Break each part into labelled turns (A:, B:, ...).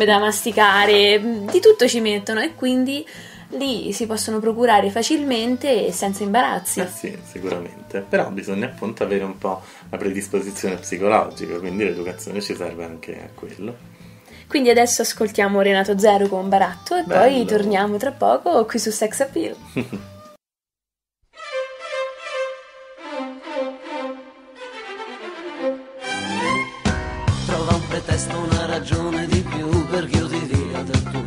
A: da masticare, di tutto ci mettono, e quindi lì si possono procurare facilmente e senza imbarazzi.
B: Sì, sicuramente, però bisogna appunto avere un po' la predisposizione psicologica, quindi l'educazione ci serve anche a quello.
A: Quindi adesso ascoltiamo Renato Zero con Baratto e
B: Bello.
A: poi torniamo tra poco qui su Sex Appeal.
C: Trova un pretesto, una ragione di più perché io ti dia del tuo.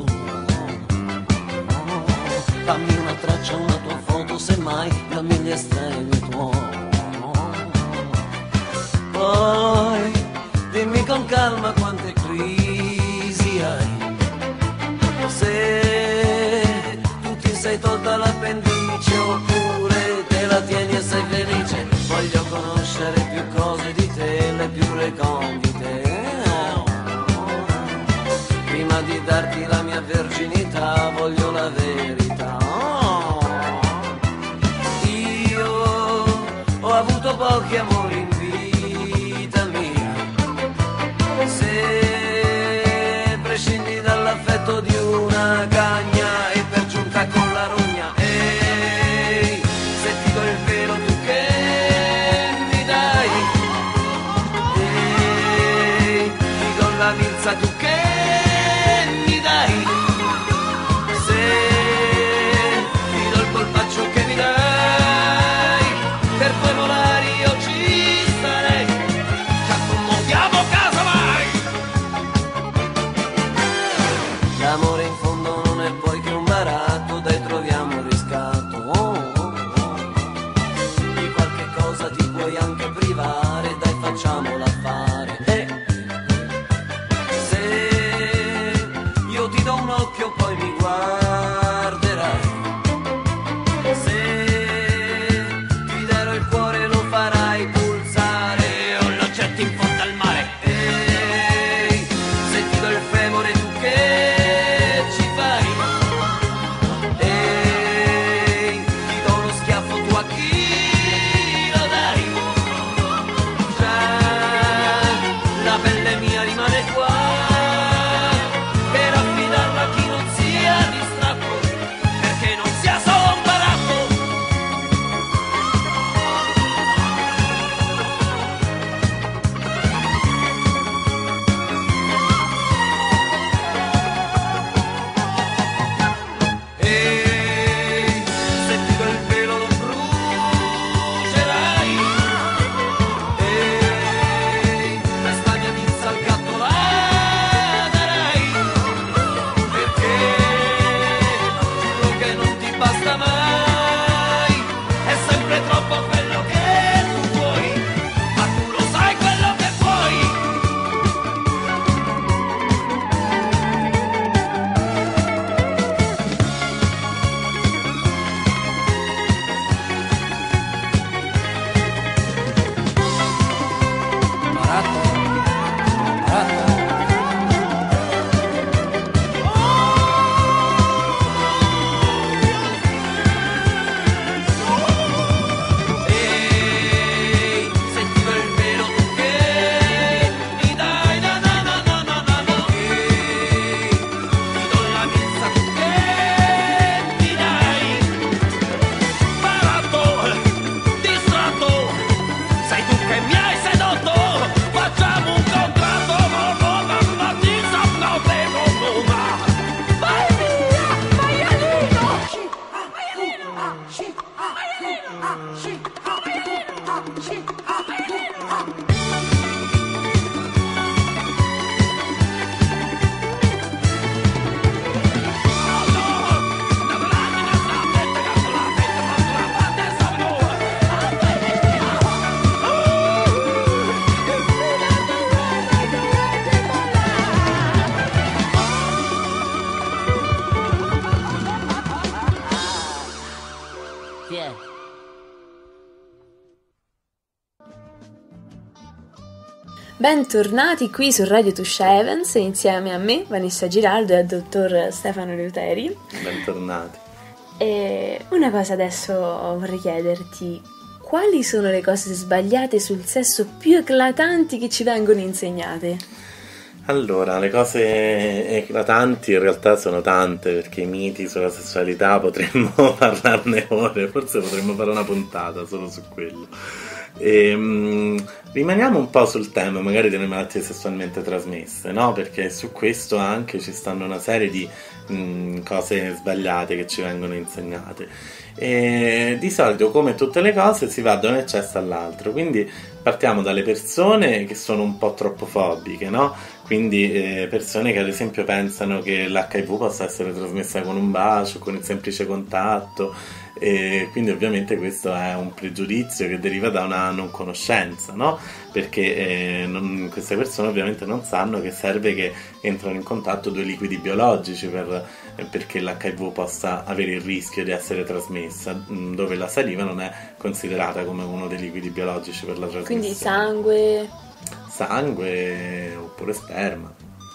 C: Fammi una traccia, una tua foto, semmai dammi gli estremi tuoi. Poi dimmi con calma quante crisi hai. Se tu ti sei tolta l'appendice oppure te la tieni e sei felice. Voglio conoscere più cose di te, le più recondite. Prima di darti la mia verginità voglio la verità. Io ho avuto pochi amori in vita mia. Se prescindi dall'affetto di una cagna e per giunta con la rogna, ehi, se ti do il velo tu che mi dai, ehi, ti do la milza tu che mi dai, se ti do il colpaccio che mi dai, per poi volare io ci starei, ci accomodiamo casa mai. L'amore in fondo non è poi che un baratto, dai troviamo il riscatto. Di qualche cosa ti puoi anche privare, dai facciamola fare. Se io ti do un occhio poi mi guarderai. Se ti darò il cuore lo farai pulsare o lo getti in fondo al mare. Ehi, se ti do il femore tu che ci fai? Ehi, ti do uno schiaffo tu a chi lo dai? Già, la pelle mia rimane qua per affidarla a chi non sia distratto, perché non sia solo un baratto. Ehi, se ti do il velo lo brucerai. Ehi, questa mia milza al gatto la darai, perché giuro che non ti basta mai, è sempre troppo quello che tu vuoi, ma tu lo sai quello che vuoi. Baratto, baratto. Ehi, se ti do il velo tu che mi dai, na na na na na na na. Ehi, ti do la milza tu che mi dai. Baratto, distratto, sei tu che mi hai sedotto. Facciamo un contratto, no, no, no, no, ti sapete, no, no, no. Vai via, maialino. Chi è?
A: Bentornati qui su Radio Tuscia Evans insieme a me, Vanessa Giraldo, e al dottor Stefano Leuteri.
B: Bentornati.
A: E una cosa adesso vorrei chiederti: quali sono le cose sbagliate sul sesso più eclatanti che ci vengono insegnate?
B: Allora, le cose eclatanti in realtà sono tante, perché i miti sulla sessualità potremmo parlarne ore, forse potremmo fare una puntata solo su quello. Rimaniamo un po' sul tema magari delle malattie sessualmente trasmesse, no? Perché su questo anche ci stanno una serie di cose sbagliate che ci vengono insegnate. E di solito, come tutte le cose, si va da un eccesso all'altro, quindi partiamo dalle persone che sono un po' troppo fobiche, no? Quindi persone che ad esempio pensano che l'HIV possa essere trasmessa con un bacio, con il semplice contatto, e quindi ovviamente questo è un pregiudizio che deriva da una non conoscenza, no? Perché queste persone ovviamente non sanno che serve che entrano in contatto due liquidi biologici perché l'HIV possa avere il rischio di essere trasmessa, dove la saliva non è considerata come uno dei liquidi biologici per la trasmissione.
A: Quindi sangue oppure sperma,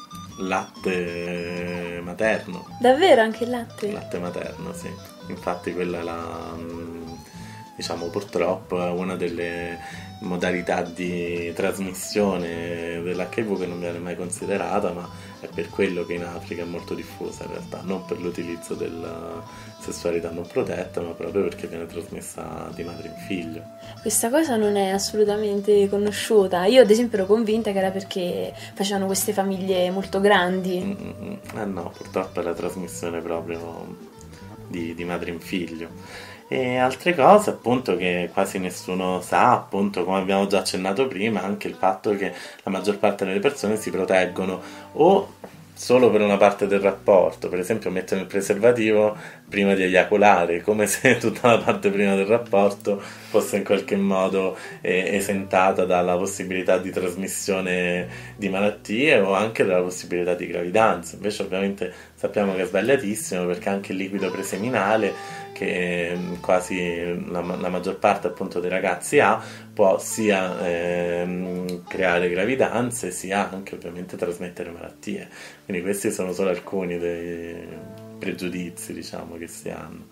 B: latte materno.
A: Davvero anche il latte?
B: Latte materno, sì. Infatti quella è diciamo purtroppo è una delle modalità di trasmissione dell'HIV che non viene mai considerata, ma è per quello che in Africa è molto diffusa in realtà, non per l'utilizzo della sessualità non protetta, ma proprio perché viene trasmessa di madre in figlio.
A: Questa cosa non è assolutamente conosciuta. Io ad esempio ero convinta che era perché facevano queste famiglie molto grandi.
B: No, purtroppo è la trasmissione proprio di madre in figlio. E altre cose appunto che quasi nessuno sa, appunto come abbiamo già accennato prima, anche il fatto che la maggior parte delle persone si proteggono o solo per una parte del rapporto, per esempio mettono il preservativo prima di eiaculare, come se tutta la parte prima del rapporto fosse in qualche modo esentata dalla possibilità di trasmissione di malattie o anche dalla possibilità di gravidanza. Invece ovviamente sappiamo che è sbagliatissimo, perché anche il liquido preseminale, che quasi la maggior parte appunto dei ragazzi ha, può sia creare gravidanze sia anche ovviamente trasmettere malattie. Quindi questi sono solo alcuni dei pregiudizi, diciamo, che si hanno.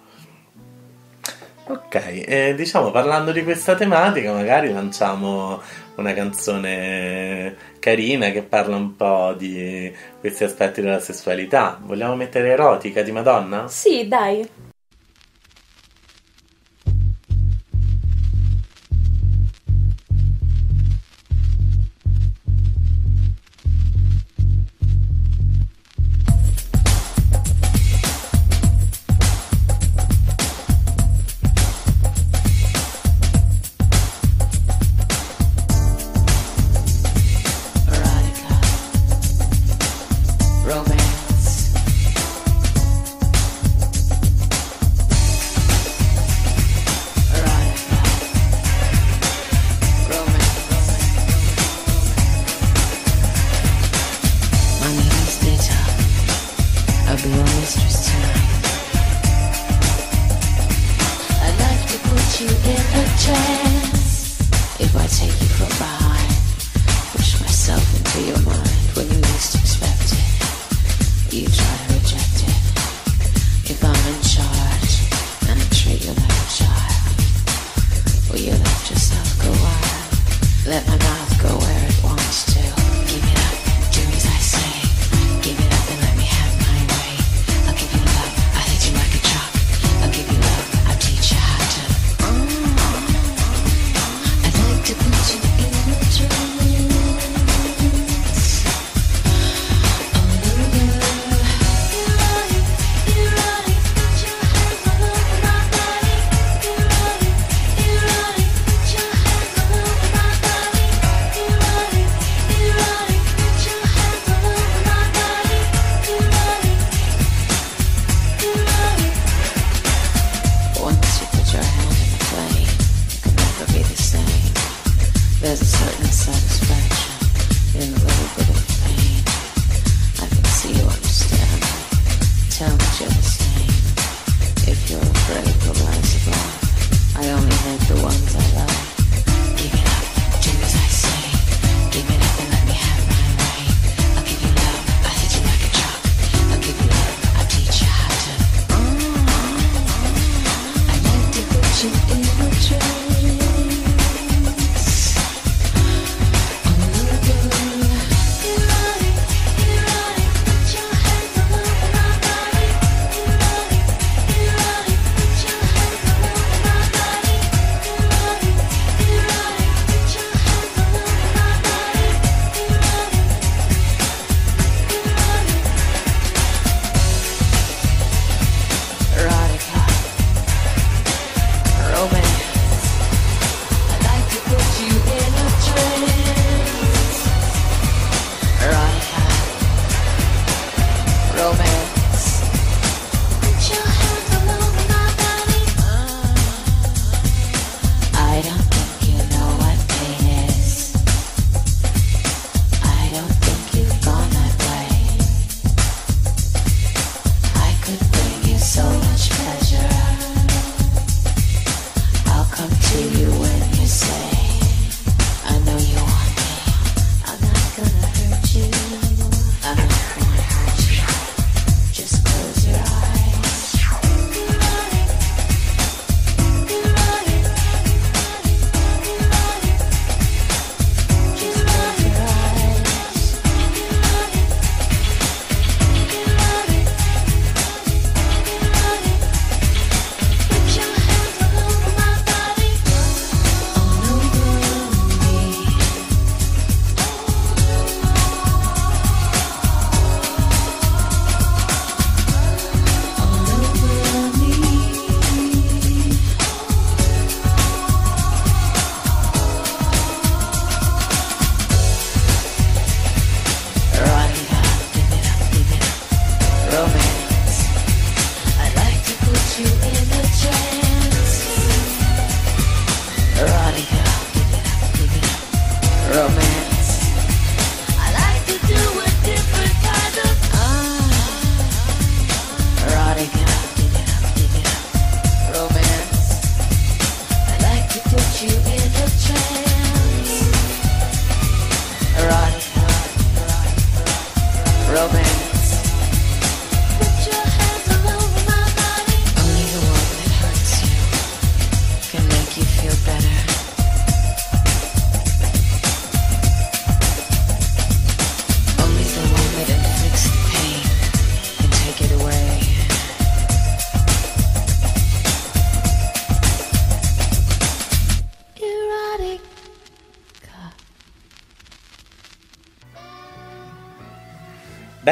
B: Ok, diciamo, parlando di questa tematica magari lanciamo una canzone carina che parla un po' di questi aspetti della sessualità. Vogliamo mettere Erotica di Madonna?
A: Sì, dai.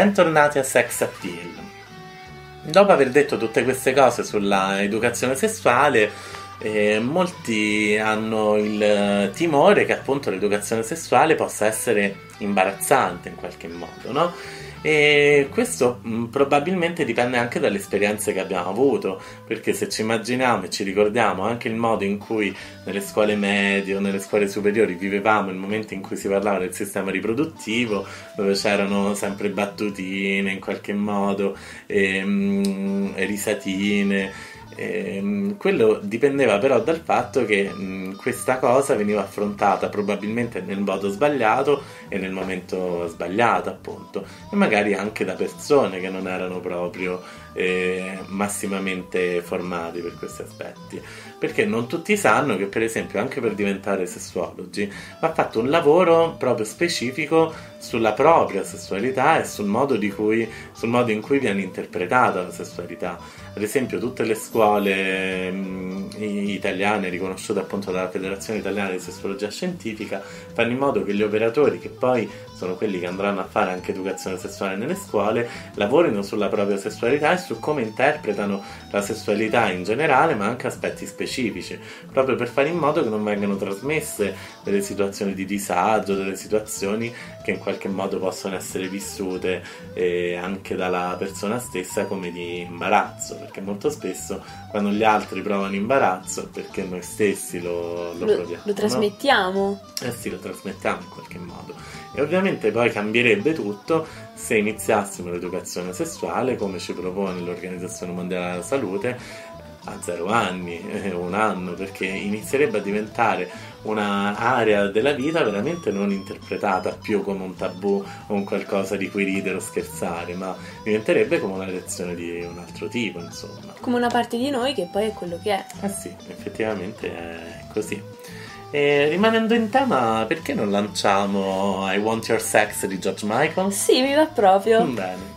B: bentornati a Sex Appeal. Dopo aver detto tutte queste cose sulla educazione sessuale, molti hanno il timore che appunto l'educazione sessuale possa essere imbarazzante in qualche modo, no? E questo probabilmente dipende anche dalle esperienze che abbiamo avuto, perché se ci immaginiamo e ci ricordiamo anche il modo in cui nelle scuole medie o nelle scuole superiori vivevamo il momento in cui si parlava del sistema riproduttivo, dove c'erano sempre battutine in qualche modo, risatine. Quello dipendeva però dal fatto che questa cosa veniva affrontata probabilmente nel modo sbagliato e nel momento sbagliato, appunto, e magari anche da persone che non erano proprio massimamente formati per questi aspetti, perché non tutti sanno che per esempio anche per diventare sessuologi va fatto un lavoro proprio specifico sulla propria sessualità e sul modo in cui viene interpretata la sessualità. Ad esempio tutte le scuole italiane riconosciute appunto dalla Federazione Italiana di Sessuologia Scientifica fanno in modo che gli operatori, che poi sono quelli che andranno a fare anche educazione sessuale nelle scuole, lavorino sulla propria sessualità e su come interpretano la sessualità in generale, ma anche aspetti specifici, proprio per fare in modo che non vengano trasmesse delle situazioni di disagio, delle situazioni che in qualche modo possono essere vissute anche dalla persona stessa come di imbarazzo, perché molto spesso quando gli altri provano imbarazzo è perché noi stessi lo proviamo.
A: Lo trasmettiamo.
B: No? Sì, lo trasmettiamo in qualche modo. E ovviamente poi cambierebbe tutto se iniziassimo l'educazione sessuale come ci propone l'Organizzazione Mondiale della Salute a 0 anni, 1 anno, perché inizierebbe a diventare un'area della vita veramente non interpretata più come un tabù o un qualcosa di cui ridere o scherzare, ma diventerebbe come una lezione di un altro tipo, insomma.
A: Come una parte di noi che poi è quello che è.
B: Sì, effettivamente è così. E rimanendo in tema, perché non lanciamo I Want Your Sex di George Michael?
A: Sì, mi va proprio.
B: Bene.